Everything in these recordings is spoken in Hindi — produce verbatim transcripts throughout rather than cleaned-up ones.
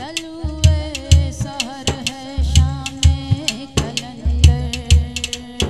तलुए सहर है शामे कलंदर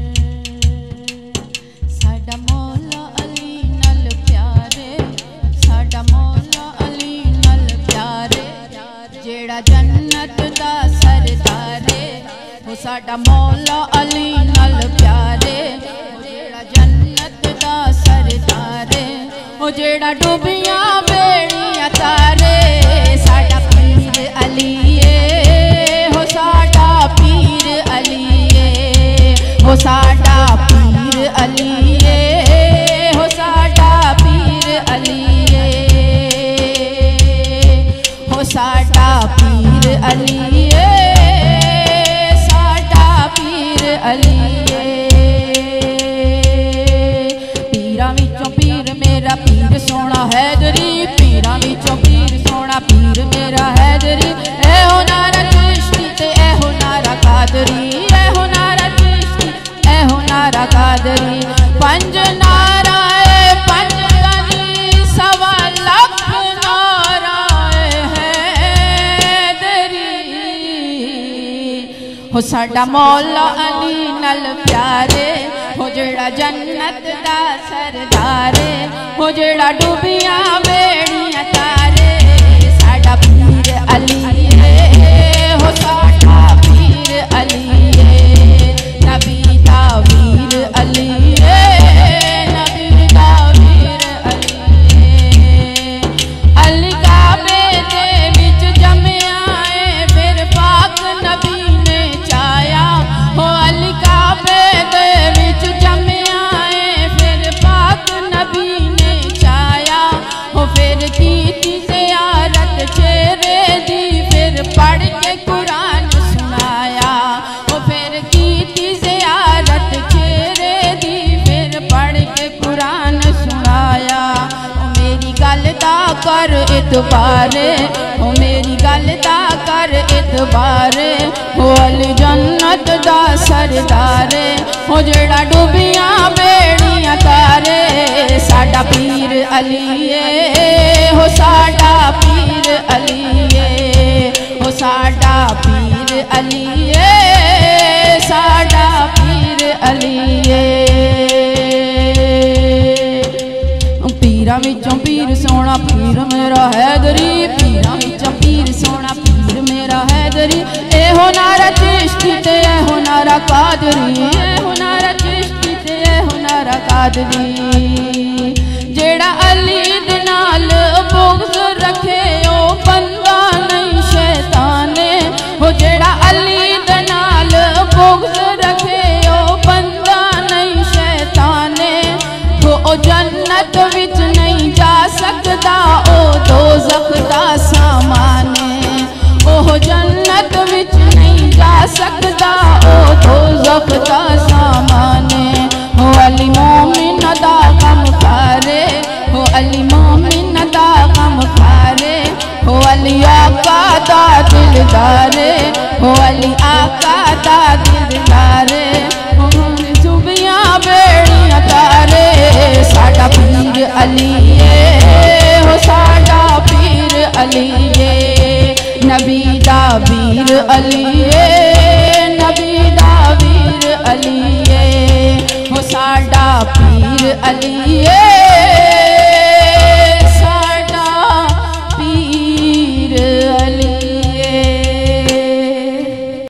साडा मौला अली नल प्यारे साडा मौला अली नल प्यारे जेड़ा जन्नत दा सरदारे वो साडा मौला अली नल प्यारे जेड़ा जन्नत दा सरदारे वो जेड़ा डूबियां बेड़ियां तारे साडा पीर अलीए हो साडा पीर अलीए हो साडा पीर अलीए हो साडा पीर अलीए हो साडा पीर अलीए साडा पीर अलीए पीरां विचों पीर मेरा पीर सोना हैदरी पीरां विचों पीर सोना पीर मेरा हैदरी ए हो नारा चिश्ती ते ए हो नारा कादरी ए हो नारा चिश्ती ए हो नारा कादरी पंज नारा ए पंज गनी सवा लख नारा हैदरी हो साडा मौला अली नल प्यारे हो जेड़ा जन्नत दा सरदारे हो जेड़ा डूबियां बेड़ियां तारे साडा पीर अलीए हो साडा पीर अलीए नबी दा वीर अलीए नबी दा वीर अलीए अली काबे दे विच जम्मिया ए फिर पाक नबी ने चाया हो अली काबे दे विच जम्मिया ए फिर पाक नबी ने चाया हो फिर कीती ज़ियारत चेहरे दी फिर पढ़ के कुरान सुनाया हो फिर कीती ज़ियारत चेहरे दी फिर पढ़ के कुरान सुनाया हो मेरी गल दा कर इतबारे हो मेरी गल दा कर इतबारे हो अली जन्नत दा सरदारे हो जेड़ा डूबियां बेड़ियां तारे साडा पीर अलीए हो साडा पीर अलीए हो साडा पीर अलीए साडा पीर अलीए पीरां विचों पीर सोना पीर मेरा हैदरी पीरां विचों पीर सोना पीर मेरा हैदरी ए हो नारा चिश्ती ते ए हो नारा कादरी ए हो नारा चिश्ती ते ए हो नारा कादरी जेड़ा अली दे नाल बुग़्ज़ रखे ओ बंदा नहीं शैताने हो जेड़ा अली दे नाल बुग़्ज़ रखे ओ बंदा नहीं शैताने हो ओ जन्नत विच नहीं जा सकदा ओ दोज़ख दा सामाने ओ जन्नत विच नहीं जा सकदा ओ दोज़ख दा सामाने हो अली मोमिन दा गम खारे हो अली मोमिन दा गम खारे हो अली आका दा दिलदारे हो अली आका दा दिलदारे हो सुबियां बेड़ियां तारे साडा पीर अलीए हो साडा पीर अलीए नबी दा वीर अलीए नबी दा वीर अलीए हो साडा पीर अलीए।